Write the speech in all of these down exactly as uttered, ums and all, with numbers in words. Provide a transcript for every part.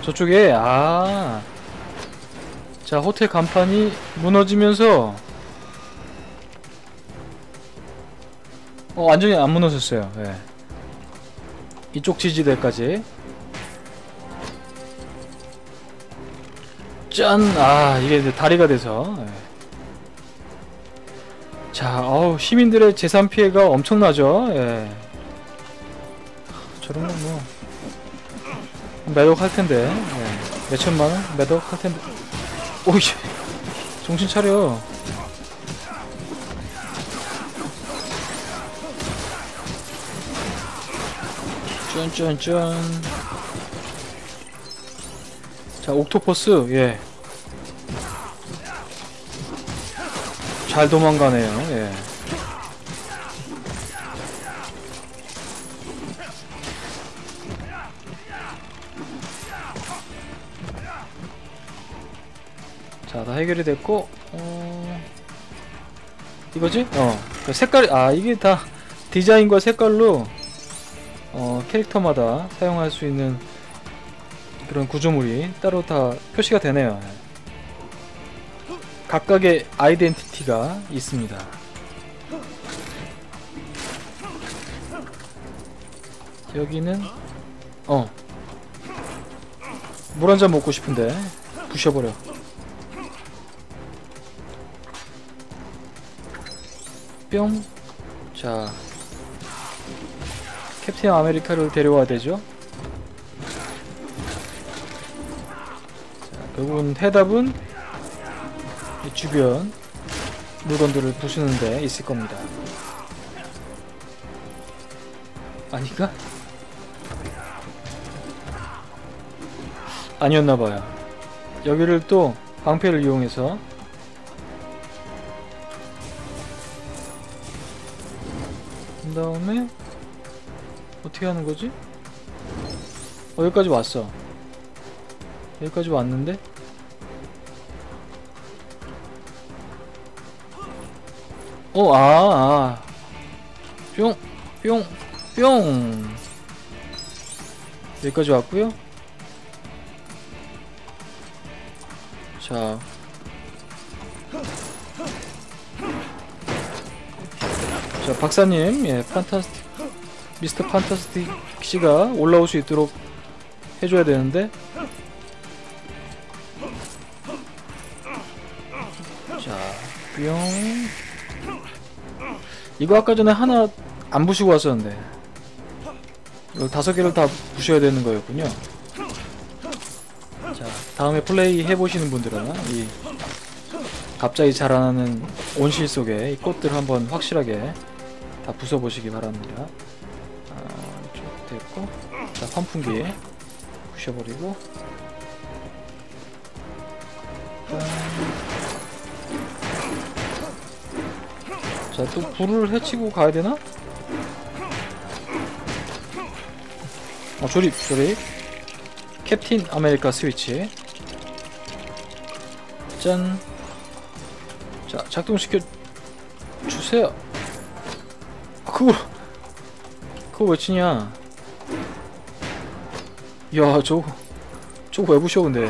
저쪽에. 아, 자, 호텔 간판이 무너지면서 어 완전히 안 무너졌어요. 예. 이쪽 지지대까지. 짠! 아, 이게 이제 다리가 돼서. 예. 자, 어우, 시민들의 재산 피해가 엄청나죠. 예. 저런 건 뭐 매독 할 텐데. 예. 몇천만 원 매독 할 텐데. 오이, 정신 차려. 쫀쫀쫀. 자, 옥토퍼스. 예. 잘 도망가네요. 예. 자, 다 해결이 됐고, 어... 이거지? 어. 색깔이, 아, 이게 다 디자인과 색깔로 어, 캐릭터마다 사용할 수 있는 그런 구조물이 따로 다 표시가 되네요. 각각의 아이덴티티가 있습니다. 여기는 어, 물 한잔 먹고 싶은데 부셔버려. 뿅. 자, 캡틴 아메리카를 데려와야 되죠. 자, 결국은 해답은 이 주변 물건들을 부수는 데 있을 겁니다. 아닌가? 아니었나봐요. 여기를 또 방패를 이용해서 그 다음에 어떻게 하는 거지? 어, 여기까지 왔어. 여기까지 왔는데? 어, 아, 아. 뿅, 뿅, 뿅. 여기까지 왔고요. 자. 자, 박사님, 예, 판타스틱. 미스터 판타스틱 씨가 올라올 수 있도록 해줘야 되는데. 자, 뿅. 이거 아까 전에 하나 안 부시고 왔었는데 이거 다섯 개를 다 부셔야 되는 거였군요. 자, 다음에 플레이 해보시는 분들은 이 갑자기 자라나는 온실 속에 이 꽃들 한번 확실하게 다 부숴보시기 바랍니다. 됐고, 자, 선풍기 부셔버리고, 자, 또 불을 해치고 가야되나? 어, 조립 조립 캡틴 아메리카 스위치. 짠. 자, 작동시켜 주세요. 아, 그거 그거 왜 치냐? 야, 저거 저거 왜 부셔 근데?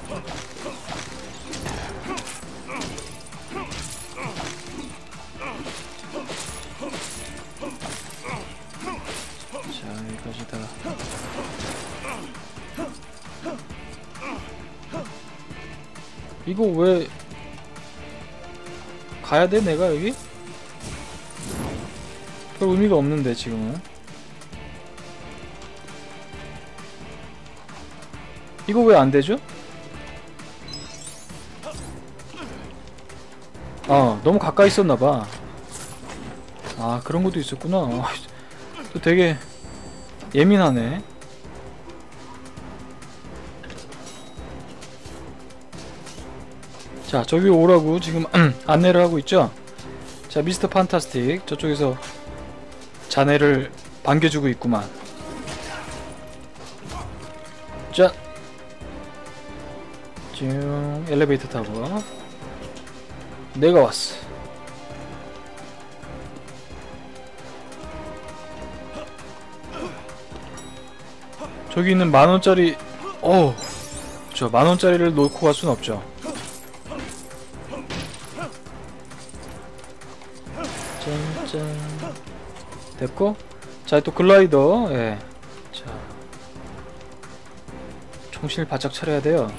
자, 여기까지 다. 이거 왜 가야 돼? 내가 여기? 별 의미가 없는데 지금은. 이거 왜 안 되죠? 아, 너무 가까이 있었나봐. 아, 그런 것도 있었구나. 또 되게 예민하네. 자, 저기 오라고 지금 안내를 하고 있죠? 자, 미스터 판타스틱 저쪽에서 자네를 반겨주고 있구만. 자, 쭉 엘리베이터 타고 내가 왔어. 저기 있는 만원짜리, 어우, 없죠. 만원짜리를 놓고 갈 순 없죠. 짠짠 됐고, 자 또 글라이더. 예. 자 정신을 바짝 차려야 돼요.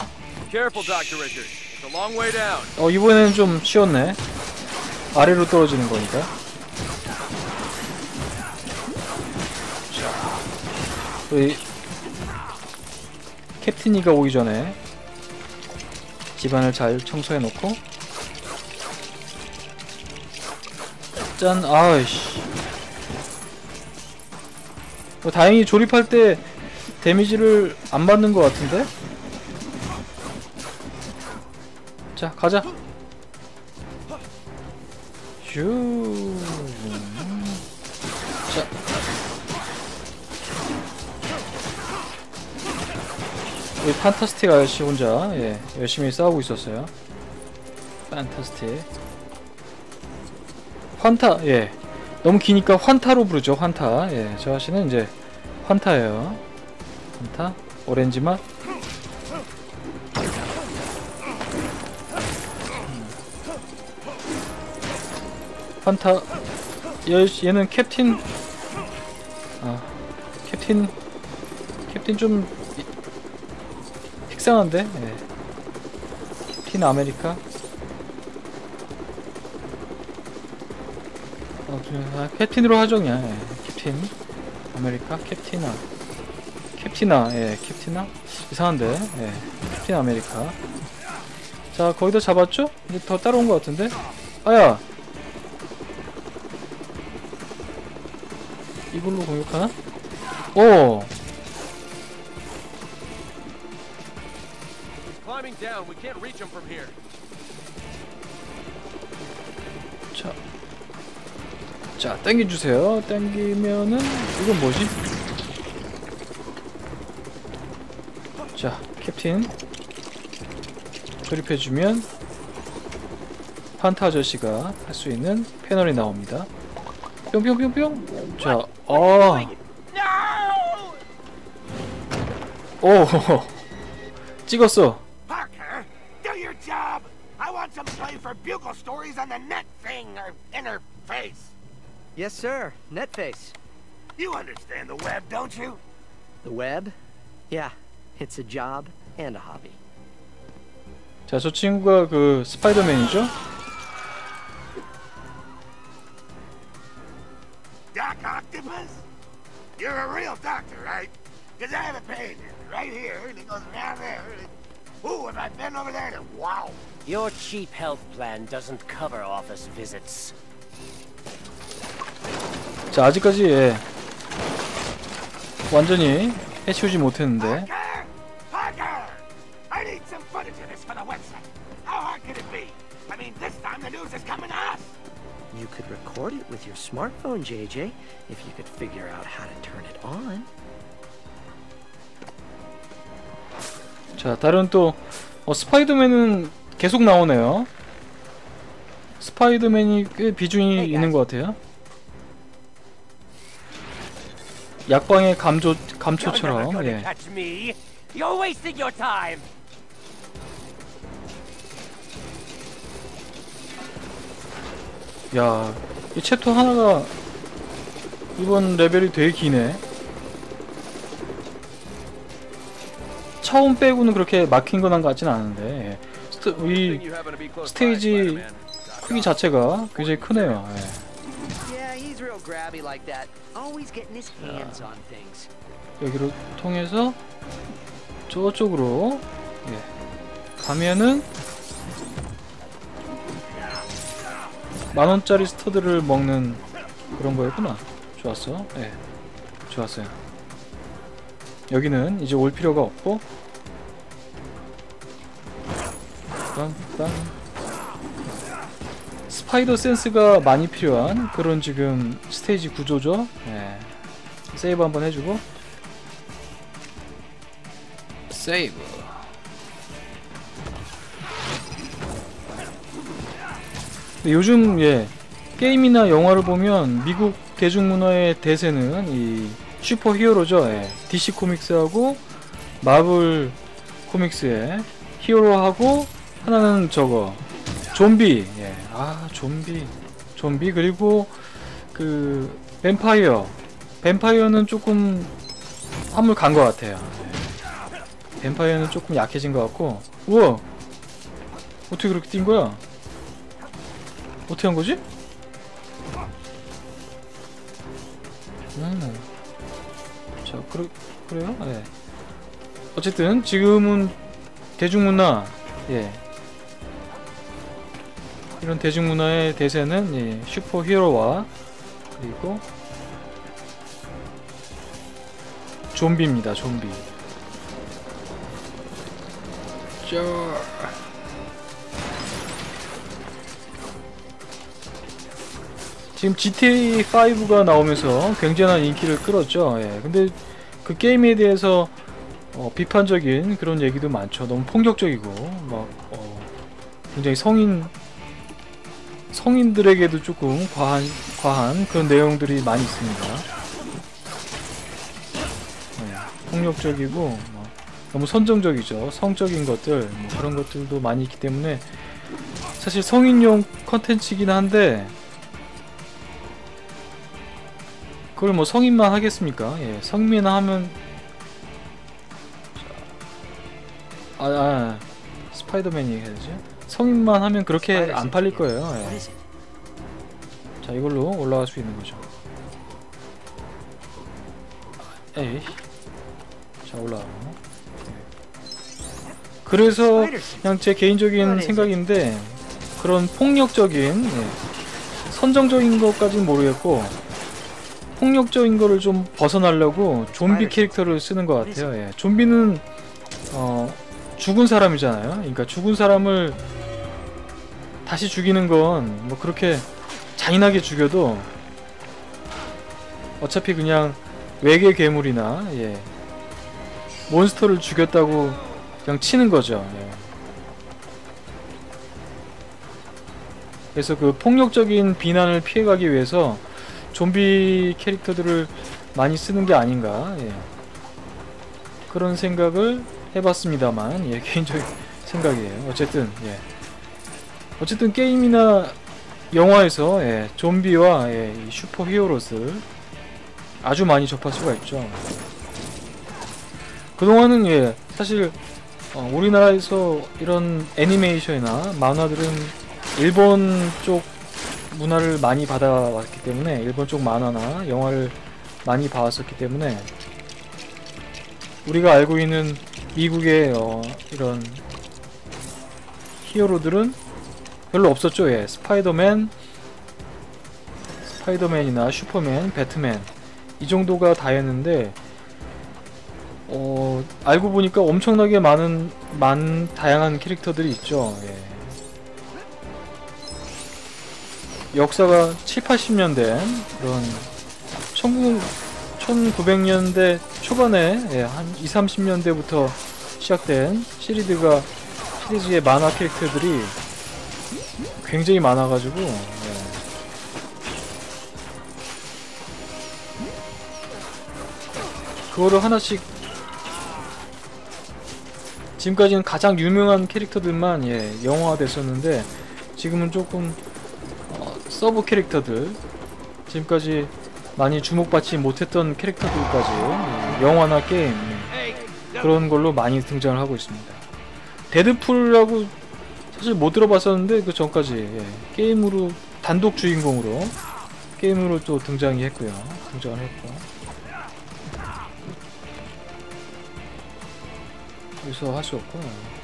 어 이번에는 좀 쉬웠네. 아래로 떨어지는 거니까. 자 우리 캡틴이가 오기 전에 집안을 잘 청소해 놓고. 짠. 아이씨. 어, 다행히 조립할 때 데미지를 안 받는 것 같은데? 자 가자. 슈. 자 우리 판타스틱 아저씨 혼자 예 열심히 싸우고 있었어요. 판타스틱 환타. 예 너무 기니까 환타로 부르죠. 환타. 예 저 아저씨는 이제 환타예요. 환타 오렌지 맛. 환타. 얘, 얘는 캡틴. 아 캡틴 캡틴 좀 식상한데. 예. 캡틴 아메리카. 어, 아, 캡틴으로 하죠 그냥. 예. 캡틴 아메리카. 캡티나 캡티나. 예 캡티나 이상한데. 예 캡틴 아메리카. 자 거의 다 잡았죠? 이제 더 따라온 것 같은데. 아야 이걸로 공격하나? 오! 자, 자, 당겨주세요. 당기면은 이건 뭐지? 자, 캡틴 조립해주면 판타 아저씨가 할 수 있는 패널이 나옵니다. 뿅뿅뿅뿅. 자, 어. 오, 찍었어. Parker, do your job. I want some play for bugle stories on the net thing or interface. Yes, sir. Netface. You understand the web, don't you? The web? Yeah, it's a job and a hobby. 자, 저 친구가 그 스파이더맨이죠? Doc Octopus? You're a real doctor, right? Because I have a pain right here, and it goes around there. Ooh, if I bend over there, then wow. Your cheap health plan doesn't cover office visits. 자, 아직까지 예. 완전히 해치우지 못했는데. Parker! Parker! I need some footage of this for the website. How hard could it be? I mean, this time the news is coming to us. You could record it with your smartphone, J J, if you could figure out how to turn it on. 자, 다른 또 어, 스파이더맨은 계속 나오네요. 스파이더맨이 꽤 비중이 있는 것 같아요. 약방의 감조 감초처럼. 예. You're wasting your time. 야, 이 챕터 하나가 이번 레벨이 되게 기네. 처음 빼고는 그렇게 막힌 건 같지는 않은데. 예. 스트, 이 스테이지 크기 자체가 굉장히 크네요. 예. Yeah, he's real grabby like that. Always getting his hands on things. 여기로 통해서 저쪽으로 예. 가면은 만원짜리 스터드를 먹는 그런 거였구나. 좋았어. 예. 좋았어요. 여기는 이제 올 필요가 없고 빰빰. 스파이더 센스가 많이 필요한 그런 지금 스테이지 구조죠. 예. 세이브 한번 해주고 세이브. 근데 요즘 예 게임이나 영화를 보면 미국 대중문화의 대세는 이 슈퍼 히어로죠. 예. 디씨 코믹스하고 마블 코믹스에 히어로하고 하나는 저거 좀비. 예. 아 좀비 좀비 그리고 그 뱀파이어. 뱀파이어는 조금 한물 간 것 같아요. 예. 뱀파이어는 조금 약해진 것 같고. 우와 어떻게 그렇게 뛴 거야? 어떻게 한 거지? 음. 자, 그래, 그래요? 예. 어쨌든, 지금은 대중문화, 예. 이런 대중문화의 대세는, 예, 슈퍼 히어로와, 그리고, 좀비입니다, 좀비. 자. 지금 지티에이 파이브가 나오면서 굉장한 인기를 끌었죠. 예. 근데 그 게임에 대해서 어, 비판적인 그런 얘기도 많죠. 너무 폭력적이고 막 어, 굉장히 성인 성인들에게도 조금 과한 과한 그런 내용들이 많이 있습니다. 예. 폭력적이고 뭐, 너무 선정적이죠. 성적인 것들 뭐 그런 것들도 많이 있기 때문에 사실 성인용 컨텐츠이긴 한데. 그걸 뭐 성인만 하겠습니까? 예, 성인 하면 아, 아 스파이더맨이 해야지. 성인만 하면 그렇게 안 팔릴 거예요. 예. 자, 이걸로 올라갈 수 있는 거죠. 에이, 자 올라가고. 그래서 그냥 제 개인적인 생각인데 그런 폭력적인, 예, 선정적인 것까지는 모르겠고. 폭력적인 거를 좀 벗어나려고 좀비 캐릭터를 쓰는 것 같아요. 예. 좀비는 어, 죽은 사람이잖아요. 그러니까 죽은 사람을 다시 죽이는 건 뭐 그렇게 잔인하게 죽여도 어차피 그냥 외계 괴물이나, 예, 몬스터를 죽였다고 그냥 치는 거죠. 예. 그래서 그 폭력적인 비난을 피해가기 위해서 좀비 캐릭터들을 많이 쓰는 게 아닌가, 예. 그런 생각을 해봤습니다만, 예, 개인적인 생각이에요. 어쨌든, 예. 어쨌든 게임이나 영화에서, 예, 좀비와, 예, 이 슈퍼 히어로들 아주 많이 접할 수가 있죠. 그동안은, 예, 사실 어, 우리나라에서 이런 애니메이션이나 만화들은 일본 쪽 문화를 많이 받아왔기 때문에, 일본 쪽 만화나 영화를 많이 봐왔었기 때문에 우리가 알고 있는 미국의 어, 이런 히어로들은 별로 없었죠. 예. 스파이더맨, 스파이더맨이나 슈퍼맨, 배트맨 이 정도가 다였는데 어, 알고 보니까 엄청나게 많은 많은 다양한 캐릭터들이 있죠. 예. 역사가 칠팔십 년 된 그런 천구백 년대 초반에, 예, 한 이십, 삼십 년대부터 시작된 시리즈가 시리즈의 만화 캐릭터들이 굉장히 많아가지고, 예. 그거를 하나씩 지금까지는 가장 유명한 캐릭터들만, 예, 영화화 됐었는데 지금은 조금 서브 캐릭터들, 지금까지 많이 주목받지 못했던 캐릭터들까지 영화나 게임 그런 걸로 많이 등장을 하고 있습니다. 데드풀이라고 사실 못 들어봤었는데 그 전까지, 예, 게임으로 단독 주인공으로 게임으로 또 등장이 했고요. 등장을 했고. 여기서 할 수 없고.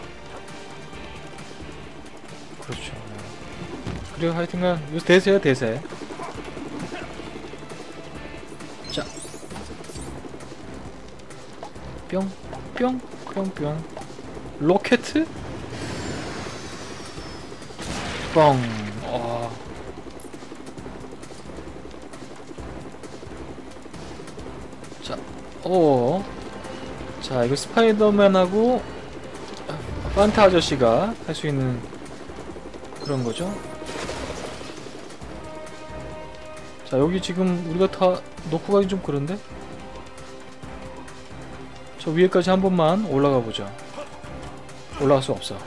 그렇죠. 그리고 하여튼간 이거 대세야, 대세. 자, 뿅, 뿅, 뿅, 뿅. 로켓? 뻥. 어. 자, 오. 자, 이거 스파이더맨하고 판타 아저씨가 할 수 있는 그런 거죠. 자, 여기 지금 우리가 다 놓고 가기 좀 그런데? 저 위에까지 한 번만 올라가 보자. 올라갈 수 없어.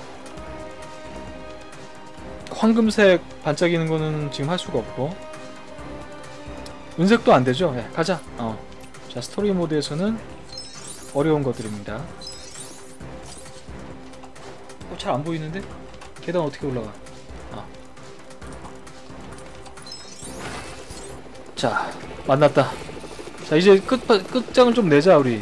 황금색 반짝이는 거는 지금 할 수가 없고 은색도 안 되죠? 네, 가자. 어. 자, 스토리 모드에서는 어려운 것들입니다. 어, 잘 안 보이는데? 계단 어떻게 올라가? 아. 자, 만났다. 자, 이제 끝, 끝장을 좀 내자, 우리.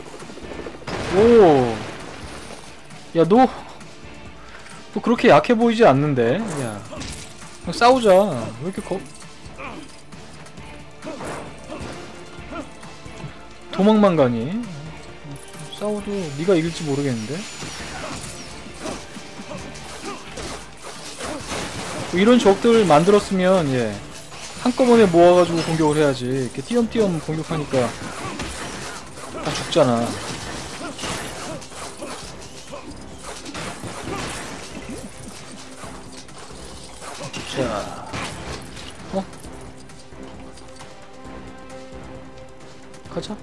오. 야, 너, 너 그렇게 약해 보이지 않는데? 야. 그냥 싸우자. 왜 이렇게 겁, 도망만 가니? 싸워도 네가 이길지 모르겠는데? 이런 적들 만들었으면 예 한꺼번에 모아가지고 공격을 해야지. 이렇게 띄엄띄엄 공격하니까 다 죽잖아. 자, 어? 가자.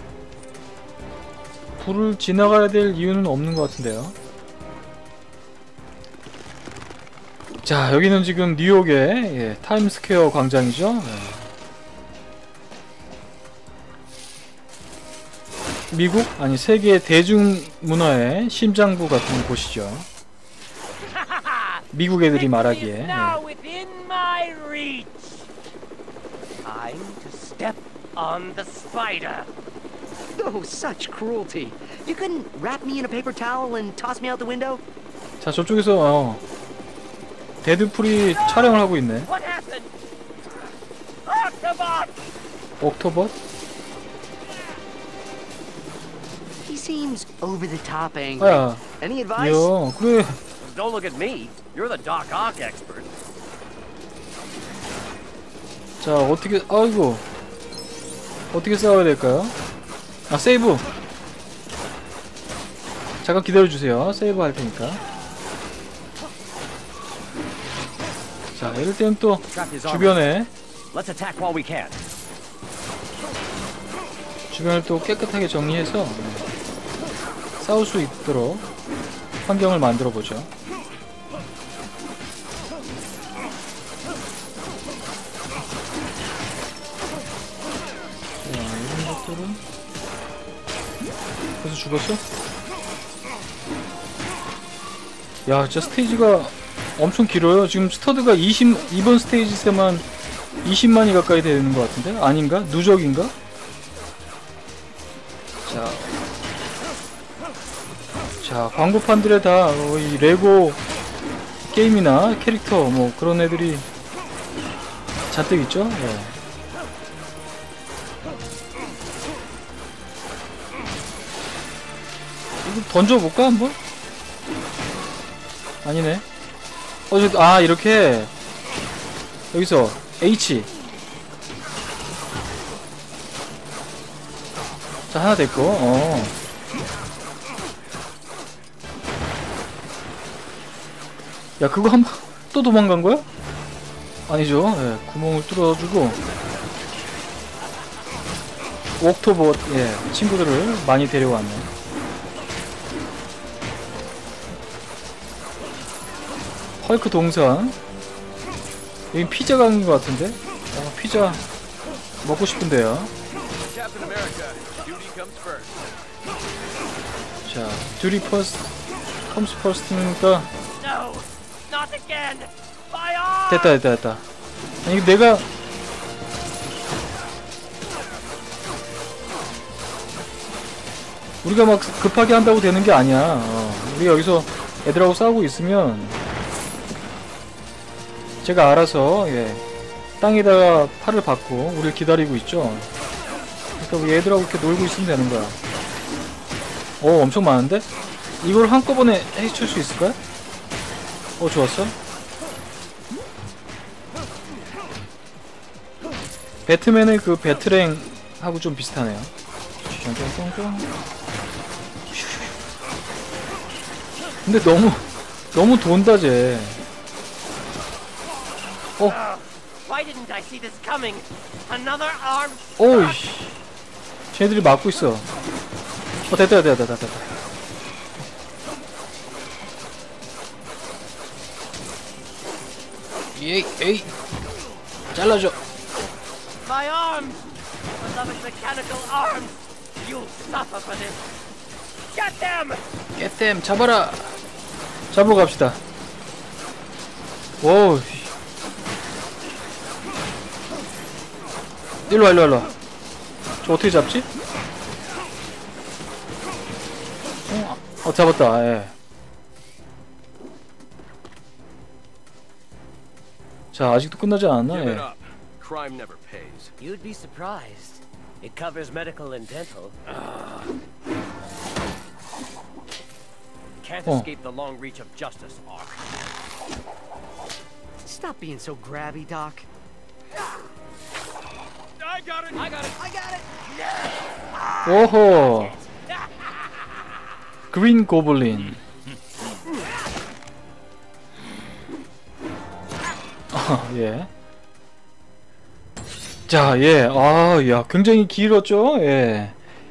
불을 지나가야 될 이유는 없는 것 같은데요. 자, 여기는 지금 뉴욕의 예, 타임스퀘어 광장이죠. 예. 미국? 아니 세계 대중문화의 심장부 같은 곳이죠. 미국 애들이 말하기에. 예. Now within my reach. Time to step on the spider. Oh, such cruelty. You couldn't wrap me in a paper towel and toss me out the window? 자, 저쪽에서 어, 데드풀이 촬영을 하고 있네. What happened? Octobot! 옥토봇? He seems over the top angry. 아야, Any advice? 야, 그래. Don't look at me. You're the Doc Ock expert. 자, 어떻게, 아이고. 어떻게 싸워야 될까요? 아, 세이브! 잠깐 기다려주세요. 세이브 할 테니까. 자, 이럴 때는 또 주변에 Let's attack while we can. 주변을 또 깨끗하게 정리해서 싸울 수 있도록 환경을 만들어 보죠. 자, 이런 것들은 벌써 죽었어? 야, 진짜 스테이지가 엄청 길어요. 지금 스터드가 이십, 이번 스테이지에만 이십만이 가까이 되는 것 같은데? 아닌가? 누적인가? 자, 자, 광고판들에 다 이 레고 게임이나 캐릭터 뭐 그런 애들이 잔뜩 있죠? 네. 이거 던져볼까 한번? 아니네. 어, 저, 아, 이렇게 여기서 H. 자, 하나 됐고. 어. 야, 그거 한 번 또 도망간 거야? 아니죠. 예, 구멍을 뚫어주고 옥토봇 예, 친구들을 많이 데려왔네. 헐크 동산. 여기 피자 가는 것 같은데? 어, 피자 먹고 싶은데요. 자, 듀리 퍼스트, 컴스 퍼스트니까 No, not again. Fire! 됐다, 됐다, 됐다. 아니, 이거 내가 우리가 막 급하게 한다고 되는 게 아니야. 어, 우리가 여기서 애들하고 싸우고 있으면 제가 알아서 예, 땅에다가 팔을 박고 우리를 기다리고 있죠. 그러니까 우리 애들하고 이렇게 놀고 있으면 되는 거야. 오, 엄청 많은데? 이걸 한꺼번에 해칠 수 있을까요? 어, 좋았어. 배트맨의 그 배트랭하고 좀 비슷하네요. 근데 너무 너무 돈다 쟤. 어, Why didn't I see this coming? Another arm. 오이씨. 쟤네들이 막고 있어. 어, 됐다, 됐다, 됐다, 됐다. 에이 에이 잘라줘. My arms! Beloved mechanical arms! You'll suffer for this! Get them! 깻댐 잡아라. 잡으러 갑시다. 오우. 일로와 일로와 일로와. 저 어떻게 잡지? 어, 어 잡았다. 예. 자 아직도 끝나지 않았나? Give it 예. up. Crime never pays. You'd be surprised. It covers medical and dental. Can't Oh. escape the long reach of justice, Ark. Stop being so grabby, Doc. I got it. I got it. I got it! 오호. 그린 고블린. 아, 예. 자, 예. 아, 야, 굉장히 길었죠? 예.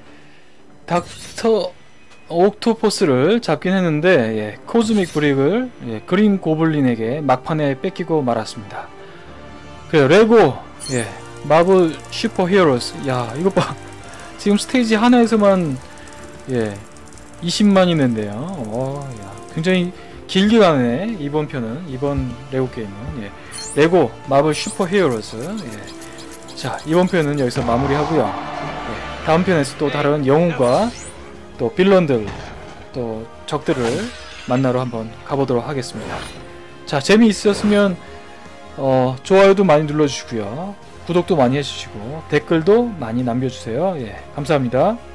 닥터 옥토퍼스를 잡긴 했는데, 예. 코즈믹 브릭을 예, 그린 고블린에게 막판에 뺏기고 말았습니다. 그래요, 레고. 예. 마블 슈퍼 히어로스. 야, 이것 봐. 지금 스테이지 하나에서만 예. 이십만이 낸대요. 어, 야. 굉장히 길게 가네. 이번 편은. 이번 레고 게임은. 예. 레고 마블 슈퍼 히어로스. 예. 자, 이번 편은 여기서 마무리하고요. 예. 다음 편에서 또 다른 영웅과 또 빌런들 또 적들을 만나러 한번 가보도록 하겠습니다. 자, 재미있었으면 어, 좋아요도 많이 눌러주시고요. 구독도 많이 해주시고 댓글도 많이 남겨주세요. 예, 감사합니다.